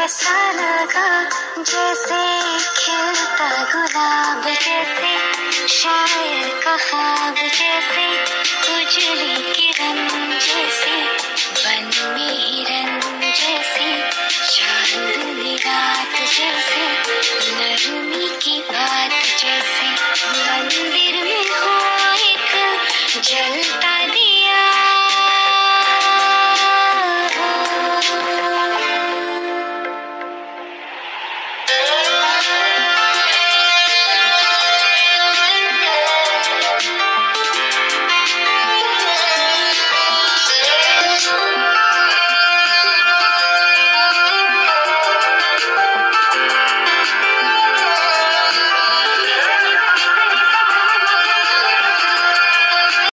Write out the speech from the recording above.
ऐसा लगा जैसे खिलता गुलाब, जैसे शायर का ख्वाब, जैसे उजली किरण, जैसे वन में हिरन, जैसे चांदनी रात, जैसे नरमी की बात, जैसे मंदिर में हो एक जलता